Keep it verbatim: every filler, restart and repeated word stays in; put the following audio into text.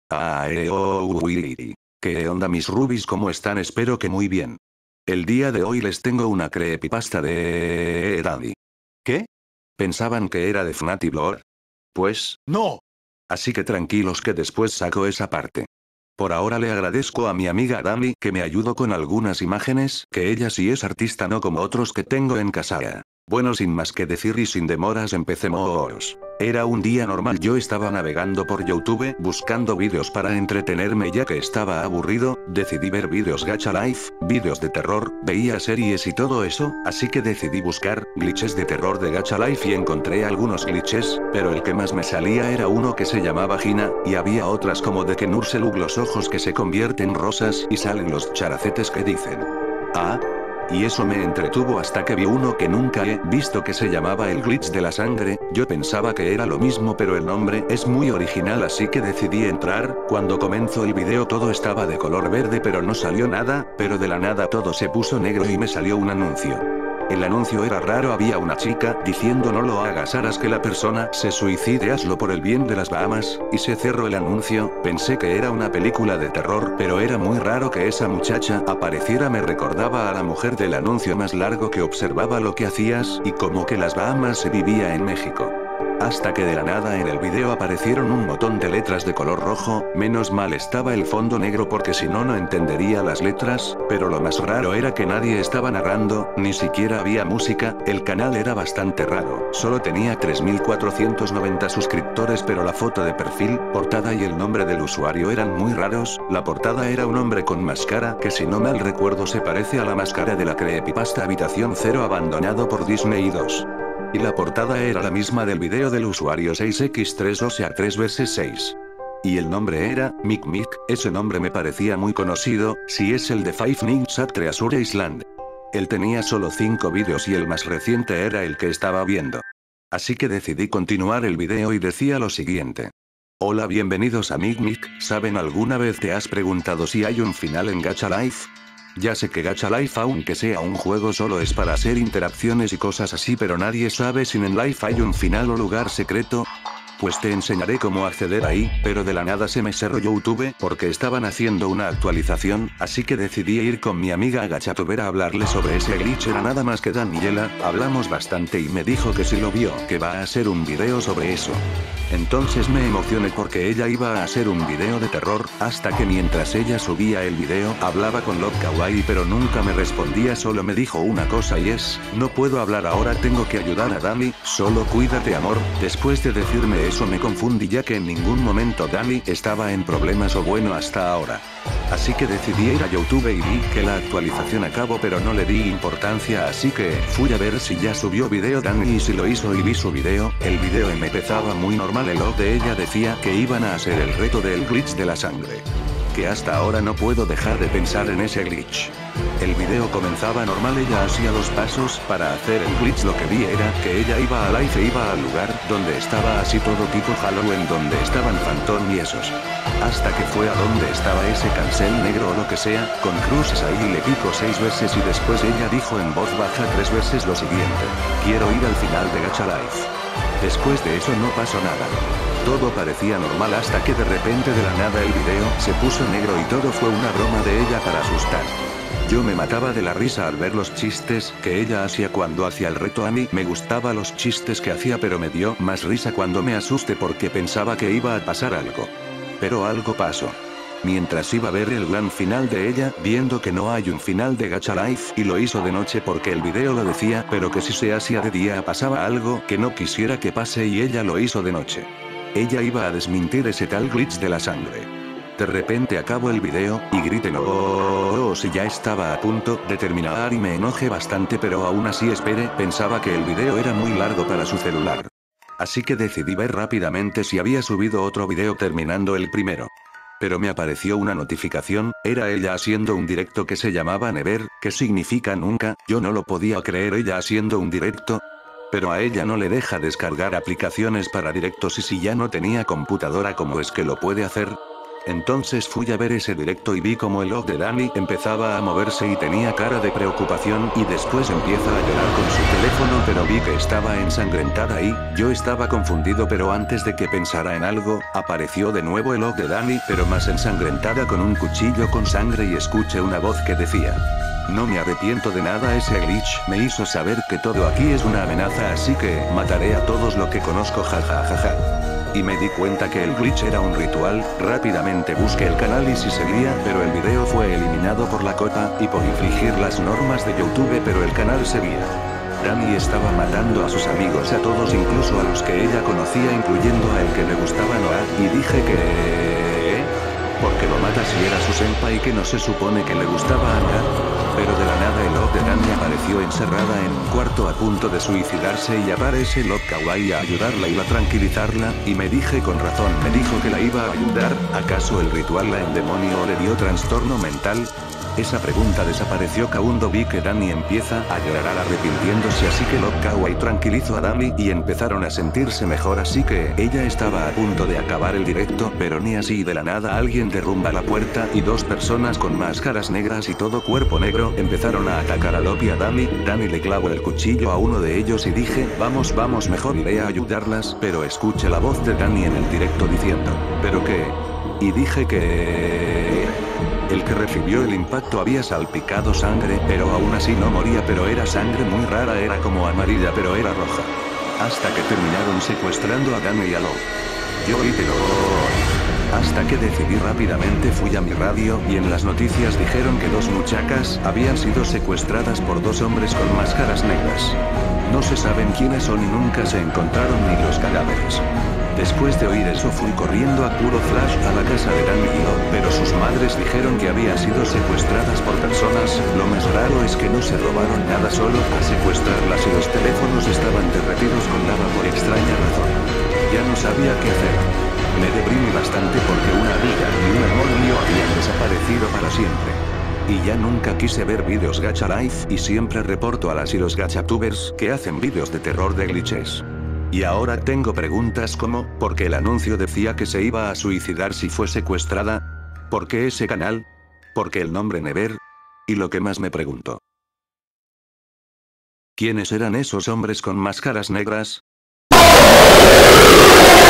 Ah, eh, oh, uy. ¿Qué onda mis rubis? ¿Cómo están? Espero que muy bien. El día de hoy les tengo una creepypasta de Daddy. ¿Qué? ¿Pensaban que era de Fnati Blur? Pues, no. Así que tranquilos que después saco esa parte. Por ahora le agradezco a mi amiga Dami que me ayudó con algunas imágenes, que ella sí es artista no como otros que tengo en casa. Bueno, sin más que decir y sin demoras empecemos. Era un día normal, yo estaba navegando por YouTube buscando vídeos para entretenerme ya que estaba aburrido, decidí ver vídeos gacha life, vídeos de terror, veía series y todo eso, así que decidí buscar glitches de terror de gacha life y encontré algunos glitches, pero el que más me salía era uno que se llamaba Gina, y había otras como de que Nurselug los ojos que se convierten rosas y salen los characetes que dicen. Ah. Y eso me entretuvo hasta que vi uno que nunca he visto que se llamaba el glitch de la sangre, yo pensaba que era lo mismo pero el nombre es muy original así que decidí entrar, cuando comenzó el video todo estaba de color verde pero no salió nada, pero de la nada todo se puso negro y me salió un anuncio. El anuncio era raro, había una chica diciendo no lo hagas, harás que la persona se suicide, hazlo por el bien de las Bahamas, y se cerró el anuncio, pensé que era una película de terror pero era muy raro que esa muchacha apareciera, me recordaba a la mujer del anuncio más largo que observaba lo que hacías y como que las Bahamas se vivía en México. Hasta que de la nada en el video aparecieron un montón de letras de color rojo, menos mal estaba el fondo negro porque si no no entendería las letras, pero lo más raro era que nadie estaba narrando, ni siquiera había música, el canal era bastante raro, solo tenía tres mil cuatrocientos noventa suscriptores pero la foto de perfil, portada y el nombre del usuario eran muy raros, la portada era un hombre con máscara que si no mal recuerdo se parece a la máscara de la creepypasta Habitación Cero abandonado por Disney dos. Y la portada era la misma del video del usuario seis equis tres o sea tres veces seis. Y el nombre era, Mick Mick, ese nombre me parecía muy conocido, si es el de Five Nights at Treasure Island. Él tenía solo cinco vídeos y el más reciente era el que estaba viendo. Así que decidí continuar el video y decía lo siguiente. Hola, bienvenidos a Mick Mick, ¿saben alguna vez te has preguntado si hay un final en Gacha Life? Ya sé que Gacha Life aunque sea un juego solo es para hacer interacciones y cosas así pero nadie sabe si en Life hay un final o lugar secreto. Pues te enseñaré cómo acceder ahí, pero de la nada se me cerró YouTube porque estaban haciendo una actualización, así que decidí ir con mi amiga Gachatuber a hablarle sobre ese glitch, era nada más que Daniela, hablamos bastante y me dijo que si lo vio, que va a hacer un video sobre eso. Entonces me emocioné porque ella iba a hacer un video de terror, hasta que mientras ella subía el video, hablaba con Love Kawaii pero nunca me respondía, solo me dijo una cosa y es, no puedo hablar ahora, tengo que ayudar a Dami, solo cuídate amor, después de decirme eso me confundí ya que en ningún momento Dami estaba en problemas o bueno hasta ahora. Así que decidí ir a YouTube y vi que la actualización acabó pero no le di importancia así que fui a ver si ya subió video Dani y si lo hizo y vi su video, el video empezaba muy normal, el log de ella decía que iban a hacer el reto del glitch de la sangre. Que hasta ahora no puedo dejar de pensar en ese glitch. El video comenzaba normal, ella hacía los pasos para hacer el glitch, lo que vi era que ella iba a live e iba al lugar donde estaba así todo tipo Halloween donde estaban Phantom y esos. Hasta que fue a donde estaba ese cancel negro o lo que sea, con cruces ahí y le pico seis veces y después ella dijo en voz baja tres veces lo siguiente, quiero ir al final de Gacha Life. Después de eso no pasó nada. Todo parecía normal hasta que de repente de la nada el video se puso negro y todo fue una broma de ella para asustar. Yo me mataba de la risa al ver los chistes que ella hacía cuando hacía el reto, a mí me gustaba los chistes que hacía pero me dio más risa cuando me asusté porque pensaba que iba a pasar algo. Pero algo pasó. Mientras iba a ver el gran final de ella, viendo que no hay un final de Gacha Life y lo hizo de noche porque el video lo decía, pero que si se hacía de día pasaba algo que no quisiera que pase y ella lo hizo de noche. Ella iba a desmentir ese tal glitch de la sangre. De repente acabo el video, y grité no, oh, si ya estaba a punto de terminar y me enojé bastante pero aún así esperé, pensaba que el video era muy largo para su celular. Así que decidí ver rápidamente si había subido otro video terminando el primero. Pero me apareció una notificación, era ella haciendo un directo que se llamaba Never, que significa nunca, yo no lo podía creer, ella haciendo un directo. Pero a ella no le deja descargar aplicaciones para directos y si ya no tenía computadora, ¿cómo es que lo puede hacer? Entonces fui a ver ese directo y vi como el log de Dani empezaba a moverse y tenía cara de preocupación y después empieza a llorar con su teléfono, pero vi que estaba ensangrentada y yo estaba confundido, pero antes de que pensara en algo, apareció de nuevo el log de Dani, pero más ensangrentada con un cuchillo con sangre y escuché una voz que decía: no me arrepiento de nada, ese glitch me hizo saber que todo aquí es una amenaza, así que mataré a todos lo que conozco, jajajaja. Y me di cuenta que el glitch era un ritual, rápidamente busqué el canal y si seguía, pero el video fue eliminado por la copa, y por infringir las normas de YouTube, pero el canal seguía. Dani estaba matando a sus amigos, a todos, incluso a los que ella conocía, incluyendo a el que le gustaba Noah, y dije que... ¿por qué lo mata si era su senpai, que no se supone que le gustaba a Noah? Pero de la nada el log de Dani apareció encerrada en un cuarto a punto de suicidarse y aparece Love Kawaii a ayudarla y la tranquilizarla, y me dije con razón, me dijo que la iba a ayudar, ¿acaso el ritual la endemonió o le dio trastorno mental? Esa pregunta desapareció cuando vi que Dani empieza a llorar arrepintiéndose, así que Love Kawaii tranquilizó a Dani y empezaron a sentirse mejor, así que ella estaba a punto de acabar el directo, pero ni así de la nada alguien derrumba la puerta y dos personas con máscaras negras y todo cuerpo negro empezaron a atacar a Love y a Dani. Dani le clavó el cuchillo a uno de ellos y dije, vamos vamos, mejor iré a ayudarlas, pero escuché la voz de Dani en el directo diciendo, ¿pero qué? Y dije que... el que recibió el impacto había salpicado sangre, pero aún así no moría, pero era sangre muy rara, era como amarilla pero era roja. Hasta que terminaron secuestrando a Dani y a Love. Yo vi terror. Hasta que decidí rápidamente, fui a mi radio y en las noticias dijeron que dos muchachas habían sido secuestradas por dos hombres con máscaras negras. No se saben quiénes son y nunca se encontraron ni los cadáveres. Después de oír eso fui corriendo a puro flash a la casa de Dani y Love, pero sus madres dijeron que habían sido secuestradas por personas. Lo más raro es que no se robaron nada, solo a secuestrarlas, y los teléfonos estaban derretidos con lava por extraña razón. Ya no sabía qué hacer. Me deprimí bastante porque una amiga y un amor mío habían desaparecido para siempre. Y ya nunca quise ver vídeos gacha life, y siempre reporto a las y los gachatubers que hacen vídeos de terror de glitches. Y ahora tengo preguntas como, ¿por qué el anuncio decía que se iba a suicidar si fue secuestrada? ¿Por qué ese canal? ¿Por qué el nombre Never? Y lo que más me pregunto, ¿quiénes eran esos hombres con máscaras negras?